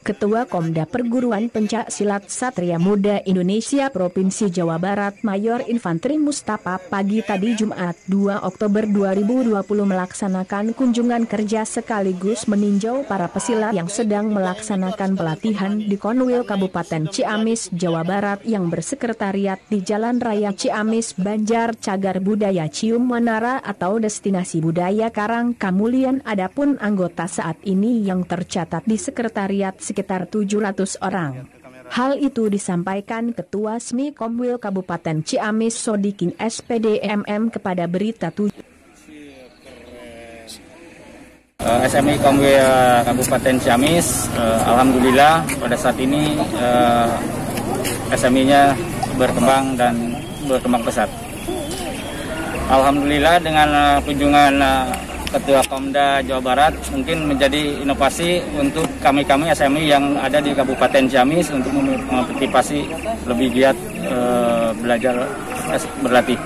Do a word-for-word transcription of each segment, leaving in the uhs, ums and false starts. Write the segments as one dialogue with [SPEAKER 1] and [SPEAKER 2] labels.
[SPEAKER 1] Ketua Komda Perguruan Pencak Silat Satria Muda Indonesia Provinsi Jawa Barat Mayor Infanteri Mustafa pagi tadi Jumat dua Oktober dua ribu dua puluh melaksanakan kunjungan kerja sekaligus meninjau para pesilat yang sedang melaksanakan pelatihan di Konwil Kabupaten Ciamis, Jawa Barat yang bersekretariat di Jalan Raya Ciamis, Banjar, Cagar Budaya Cium Menara atau Destinasi Budaya Karang Kamulian. Adapun anggota saat ini yang tercatat di sekretariat sekitar tujuh ratus orang. Hal itu disampaikan Ketua S M I Komwil Kabupaten Ciamis Sodikin S P D M M kepada Berita tujuh.
[SPEAKER 2] Uh, S M I Komwil Kabupaten Ciamis, uh, alhamdulillah pada saat ini uh, S M I-nya berkembang dan berkembang pesat. Alhamdulillah dengan uh, kunjungan uh, Ketua Komda Jawa Barat mungkin menjadi inovasi untuk kami-kami S M I yang ada di Kabupaten Ciamis untuk memotivasi lebih giat e, belajar berlatih.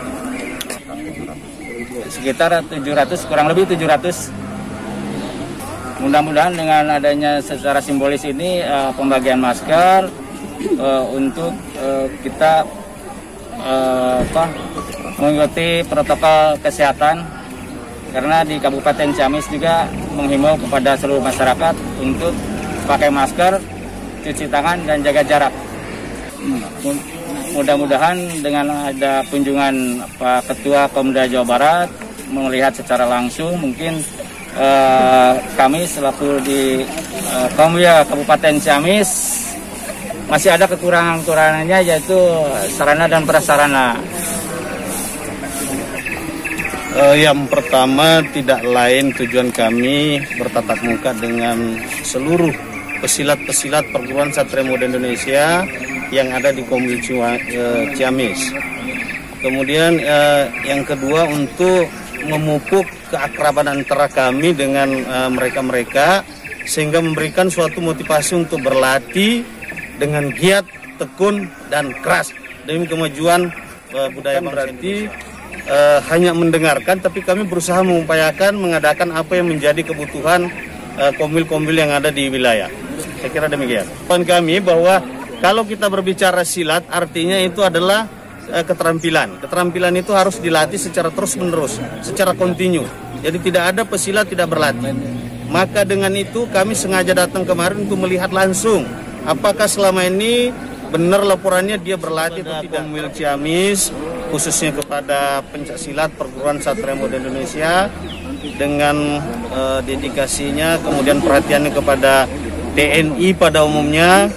[SPEAKER 2] Sekitar tujuh ratus, kurang lebih tujuh ratus. Mudah-mudahan dengan adanya secara simbolis ini e, pembagian masker e, untuk e, kita e, apa, mengikuti protokol kesehatan. Karena di Kabupaten Ciamis juga menghimbau kepada seluruh masyarakat untuk pakai masker, cuci tangan, dan jaga jarak. Mudah-mudahan dengan ada kunjungan Pak Ketua Komda Jawa Barat melihat secara langsung, mungkin eh, kami selaku di eh, Komda Kabupaten Ciamis masih ada kekurangan-kekurangannya, yaitu sarana dan prasarana.
[SPEAKER 3] Uh, yang pertama, tidak lain tujuan kami bertatap muka dengan seluruh pesilat-pesilat perguruan Satria Muda Indonesia yang ada di Komwil Ciamis. Kemudian uh, yang kedua, untuk memupuk keakraban antara kami dengan uh, mereka-mereka sehingga memberikan suatu motivasi untuk berlatih dengan giat, tekun, dan keras demi kemajuan uh, budaya berarti. Uh, hanya mendengarkan, tapi kami berusaha mengupayakan mengadakan apa yang menjadi kebutuhan uh, komwil-komwil yang ada di wilayah. Saya kira demikian. Poin kami bahwa kalau kita berbicara silat, artinya itu adalah uh, keterampilan. Keterampilan itu harus dilatih secara terus-menerus, secara kontinu. Jadi tidak ada pesilat tidak berlatih. Maka dengan itu kami sengaja datang kemarin untuk melihat langsung apakah selama ini benar laporannya dia berlatih atau tidak. Komwil Ciamis, khususnya kepada pencaksilat perguruan Satria Muda Indonesia dengan uh, dedikasinya, kemudian perhatiannya kepada T N I pada umumnya,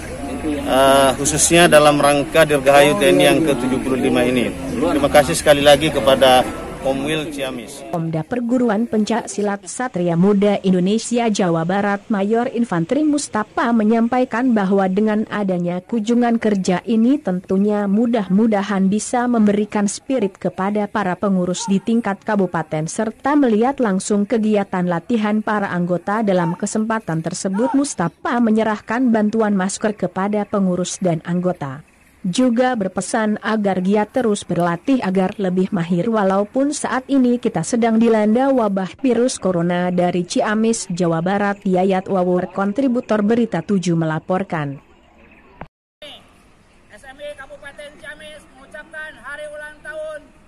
[SPEAKER 3] uh, khususnya dalam rangka Dirgahayu T N I yang ke tujuh puluh lima ini. Terima kasih sekali lagi kepada Komwil Ciamis.
[SPEAKER 1] Komda Perguruan Pencak Silat Satria Muda Indonesia Jawa Barat Mayor Infanteri Mustafa menyampaikan bahwa dengan adanya kunjungan kerja ini tentunya mudah-mudahan bisa memberikan spirit kepada para pengurus di tingkat kabupaten serta melihat langsung kegiatan latihan para anggota. Dalam kesempatan tersebut Mustafa menyerahkan bantuan masker kepada pengurus dan anggota. Juga berpesan agar giat terus berlatih agar lebih mahir walaupun saat ini kita sedang dilanda wabah virus corona. Dari Ciamis, Jawa Barat, Yayat Wawur, kontributor Berita tujuh melaporkan.
[SPEAKER 2] S M I Kabupaten Ciamis mengucapkan hari ulang tahun